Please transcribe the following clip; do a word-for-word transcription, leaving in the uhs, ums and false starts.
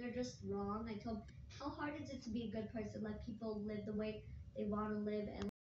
you're just wrong. I told him, how hard is it to be a good person, let people live the way they want to live, and